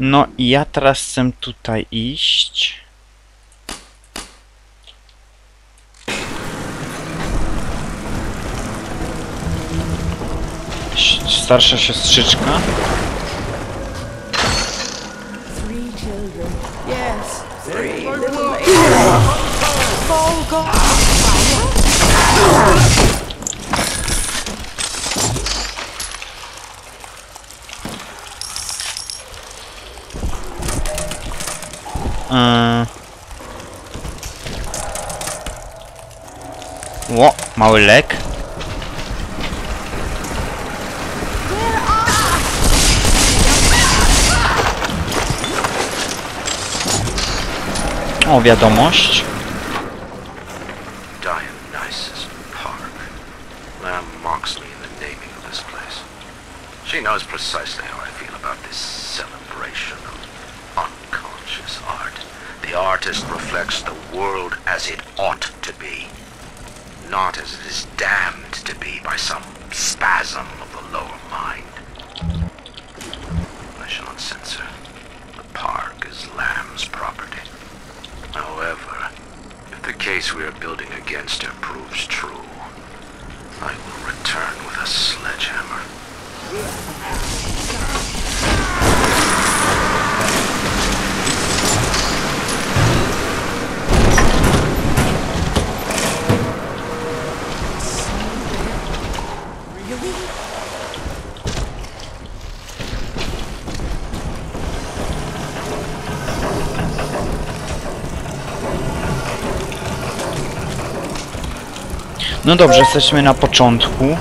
No i ja teraz chcę tutaj iść. Starsza siostrzyczka. Ło, mały lek. O, wiadomość. Dionysus Park. Lamb mocks me in the naming of this place. She knows precisely how I feel about this celebration of unconscious art. The artist reflects the world as it ought to be, not as it is damned to be by some spasm of the lower mind. I shall not censor. The park is Lamb's property. However, if the case we are building against her proves true, I will return with a sledgehammer. No dobrze, jesteśmy na początku.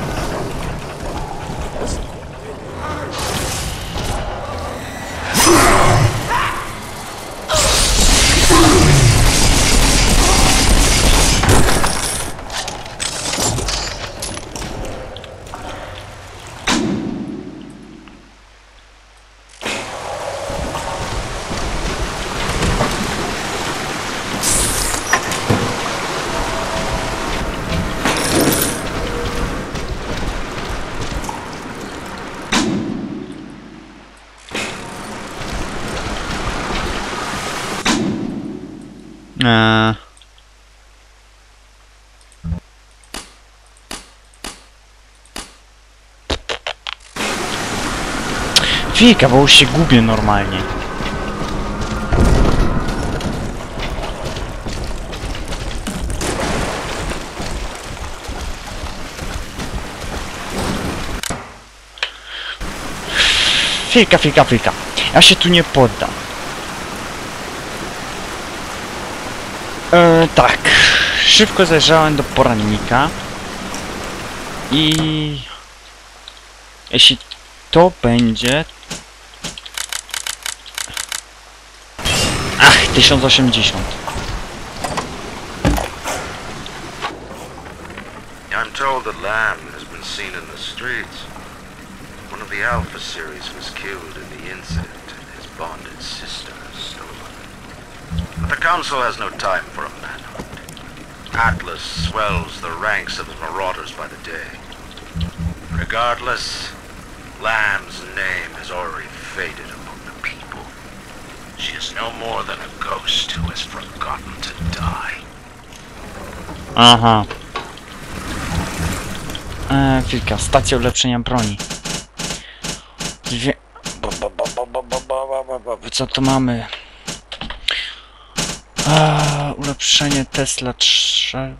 Fika, bo już się gubię normalnie. Fika. Ja się tu nie poddam. Tak. Szybko zajrzałem do porannika. I... jeśli to będzie... Ach, 1080. I'm told that Lamb has been seen in the streets. One of the Alpha series was killed in the incident and his bonded sister stolen. But the Council has no time for a manhunt. Atlas swells the ranks of his marauders by the day. Regardless, Lamb's name has already faded among the people. She is no more than a ghost who has forgotten to die. Aha. Chwilka, stacja ulepszenia broni. Co to mamy? Ulepszenie Tesla 3.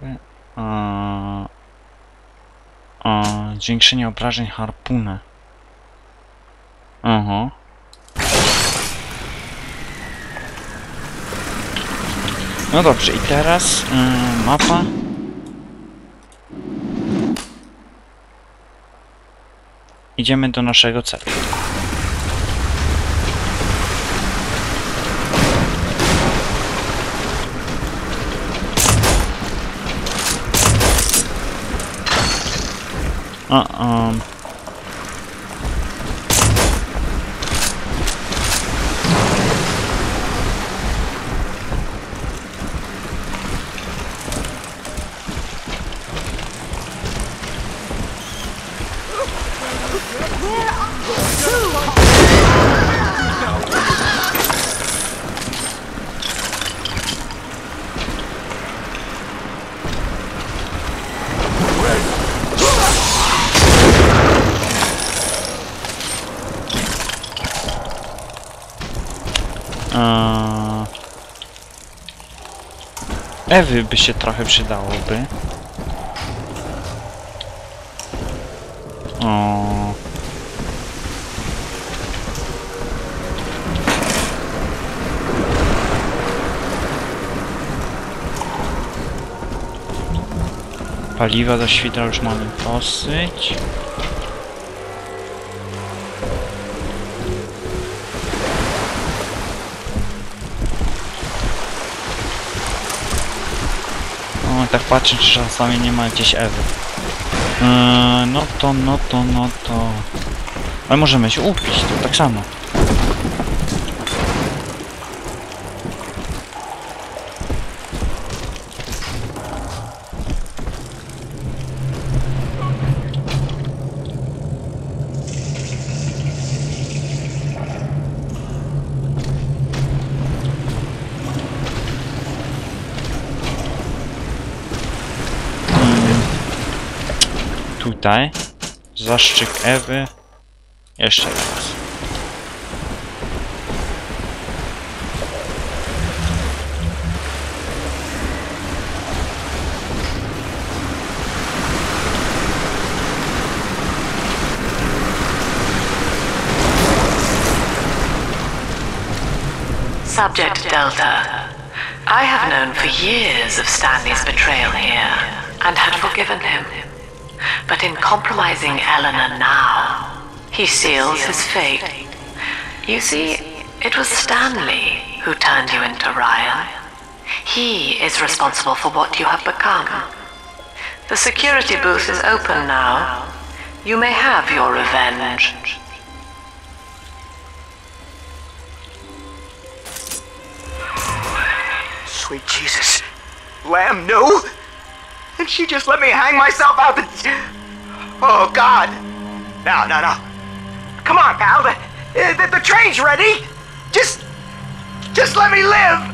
Zwiększenie obrażeń harpunę. Aha. No dobrze, i teraz mapa. Idziemy do naszego celu. Ewy by się trochę przydałoby. O. Paliwa do świdra już mamy dosyć. O, tak patrzę, czy czasami nie ma gdzieś Ewy. No to. Ale możemy się upić, to tak samo. Tutaj. Zaszczyk Ewy. Jeszcze raz. Subject Delta. I have known for years of Stanley's betrayal here, and had forgiven him. But in compromising Eleanor now, he seals his fate. You see, it was Stanley who turned you into Ryan. He is responsible for what you have become. The security booth is open now. You may have your revenge. Sweet Jesus. Lamb, no? And she just let me hang myself out the... Oh, God. No. Come on, pal. The train's ready. Just let me live.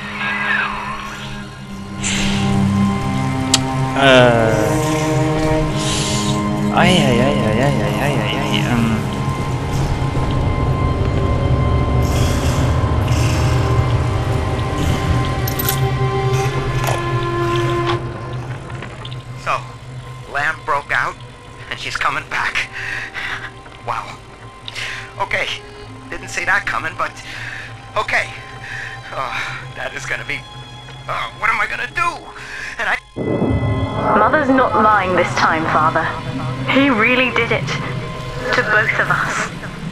So, Lamb broke out, and she's coming back. Wow. Okay, didn't see that coming, but... Okay. That is gonna be... what am I gonna do? And I... Mother's not lying this time, Father. He really did it. To both of us.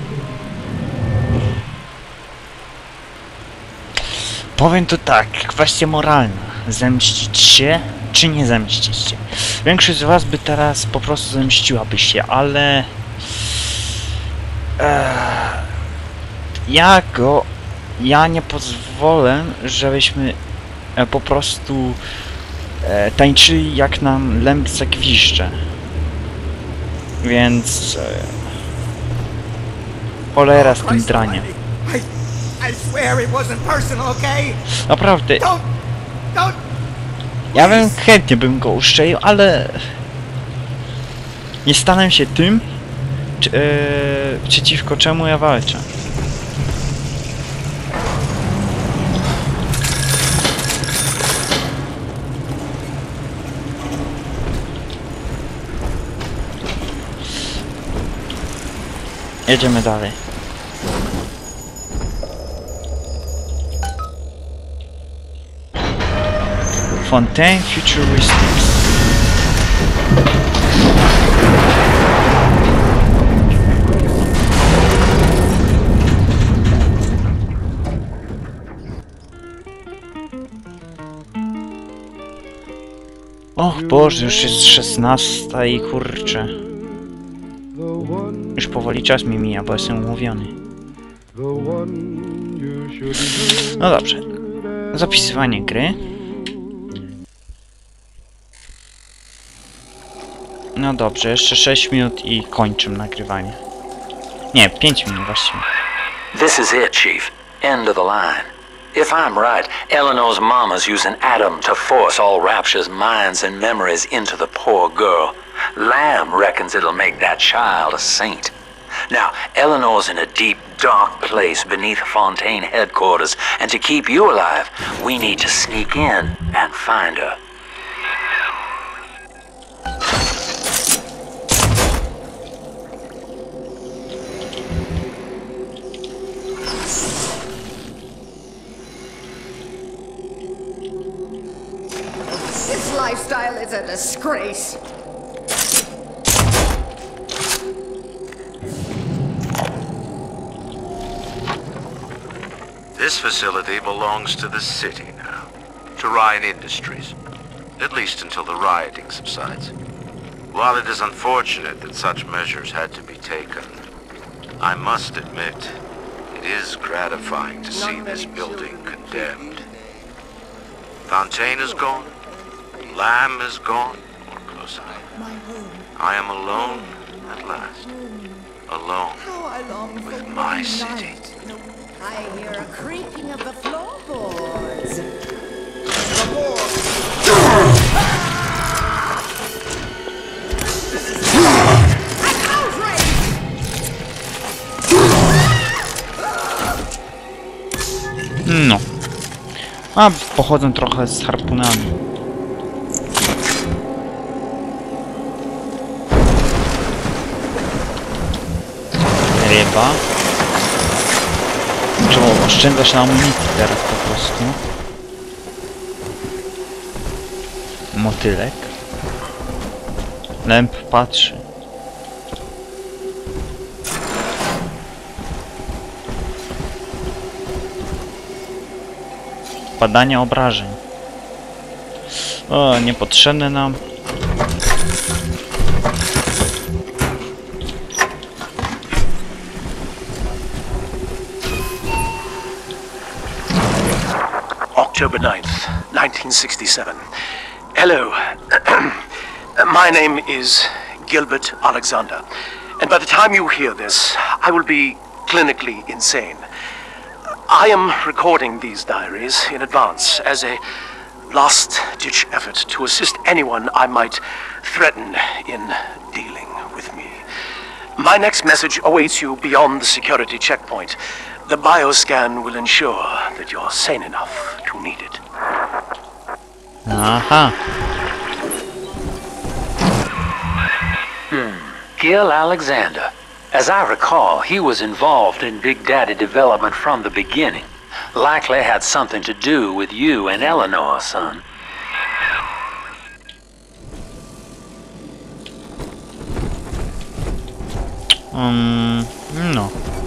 Powiem to tak, kwestia moralna. Zemścić się, czy nie zemścić się? Większość z was by teraz po prostu zemściłaby się, ale... Ja nie pozwolę, żebyśmy po prostu tańczyli jak nam Lamb zagwizdże. Więc... cholera z tym draniem. I swear it wasn't personal, okay? Naprawdę. Don't... Ja bym chętnie go uszczelił, ale... nie stanę się tym, przeciwko czemu ja walczę. Jedziemy dalej. Fontaine Futuristics. Och Boże, już jest 16 i kurczę. Już powoli czas mi mija, bo jestem umówiony. No dobrze. Zapisywanie gry. No dobrze, jeszcze 6 minut i kończę nagrywanie. Nie, 5 minut właściwie. This is it, Chief. End of the line. If I'm right, Eleanor's mama's using Adam to force all Rapture's minds and memories into the poor girl. Lamb reckons it'll make that child a saint. Now, Eleanor's in a deep, dark place beneath Fontaine headquarters, and to keep you alive, we need to sneak in and find her. This lifestyle is a disgrace. This facility belongs to the city now, to Ryan Industries, at least until the rioting subsides. While it is unfortunate that such measures had to be taken, I must admit, it is gratifying to see this building condemned. Fontaine is gone, Lamb is gone, or close enough. I am alone at last, alone with my city. I hear a creaking of the floorboards. No. A pochodzę trochę z harpunami. Ryba. Trzeba oszczędzać na amunicji teraz po prostu. Motylek. Lamp patrzy. Badanie obrażeń. O, niepotrzebne nam. October 9th, 1967. Hello. My name is Gilbert Alexander, and by the time you hear this, I will be clinically insane. I am recording these diaries in advance as a last-ditch effort to assist anyone I might threaten in dealing with me. My next message awaits you beyond the security checkpoint. The bioscan will ensure that you're sane enough to need it. Aha. Gil Alexander. As I recall, he was involved in Big Daddy development from the beginning. Likely had something to do with you and Eleanor, son. No.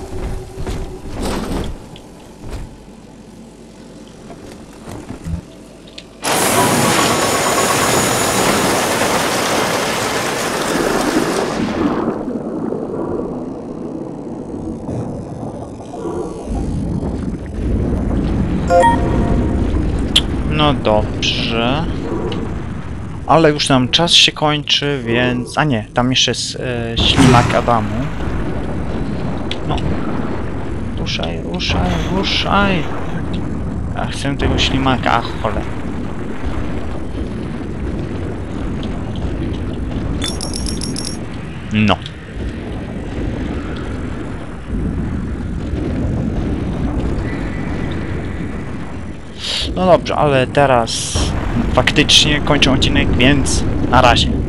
No dobrze. Ale już nam czas się kończy, więc... A nie, tam jeszcze jest ślimak Adamu. No. Ruszaj, ruszaj, ruszaj. Ja chcę tego ślimaka, ach cholera. No. No dobrze, ale teraz faktycznie kończę odcinek, więc na razie.